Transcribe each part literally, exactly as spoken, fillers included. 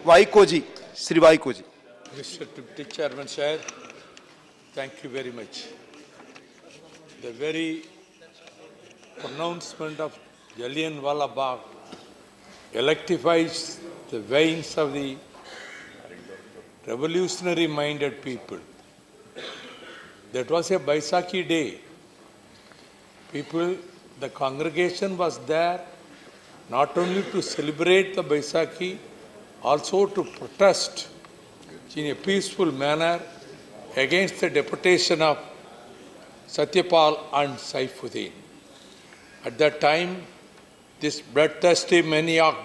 Vaiko ji, Sri Vaiko ji. Mister Deputy Chairman Sir, thank you very much. The very pronouncement of Jallianwala Bagh electrifies the veins of the revolutionary-minded people. That was a Baisakhi day. People, the congregation was there not only to celebrate the Baisakhi, also to protest in a peaceful manner against the deputation of Satyapal and Saifuddin. At that time, this bloodthirsty maniac,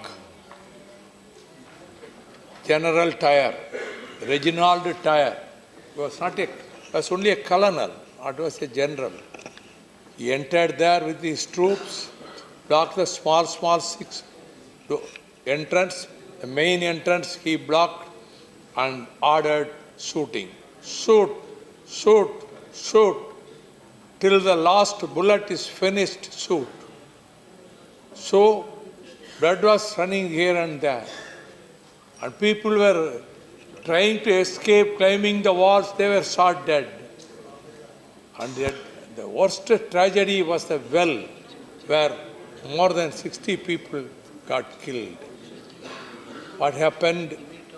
General Tyre, Reginald Tyre, was not a, was only a colonel, not was a general. He entered there with his troops, blocked the small, small six entrance, the main entrance he blocked and ordered shooting. Shoot, shoot, shoot, till the last bullet is finished, shoot. So, blood was running here and there. And people were trying to escape, climbing the walls, they were shot dead. And the, the worst tragedy was the well, where more than sixty people got killed. What happened?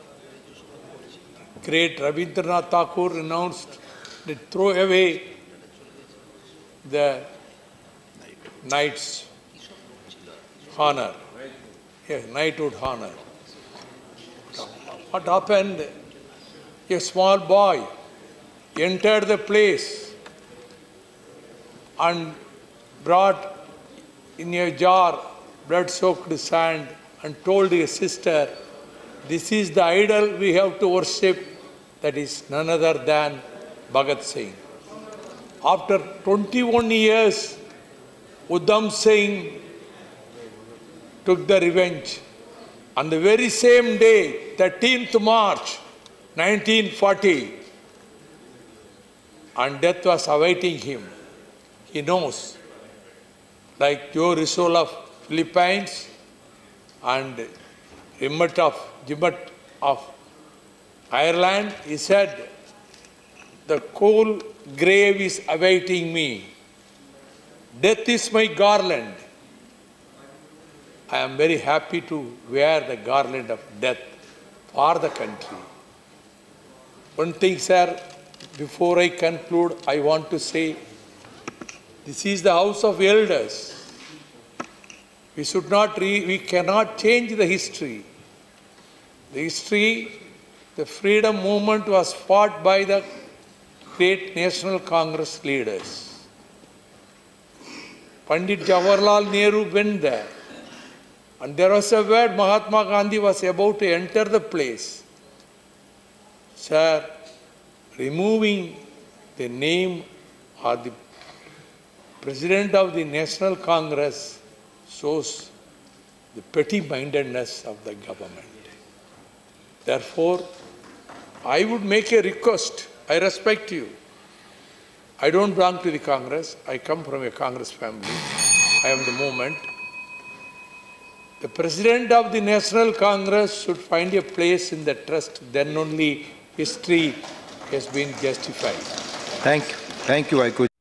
Great Rabindranath Tagore announced to throw away the knight's honor, yeah, knighthood honor. What happened? A small boy entered the place and brought in a jar blood-soaked sand and told his sister, "This is the idol we have to worship, that is none other than Bhagat Singh." After twenty-one years, Udham Singh took the revenge. On the very same day, thirteenth March nineteen forty, and death was awaiting him. He knows, like Joe Rizal of Philippines and Rimmet of Jimmet of Ireland, he said, "The cool grave is awaiting me. Death is my garland." I am very happy to wear the garland of death for the country. One thing, sir, before I conclude, I want to say, this is the House of Elders. We should not, re we cannot change the history. The history, the freedom movement was fought by the great National Congress leaders. Pandit Jawaharlal Nehru went there. And there was a word, Mahatma Gandhi was about to enter the place. Sir, removing the name or the President of the National Congress shows the petty-mindedness of the government. Therefore, I would make a request. I respect you. I don't belong to the Congress. I come from a Congress family. I am the movement. The President of the National Congress should find a place in the trust. Then only history has been justified. Thank you. Thank you, Vaiko.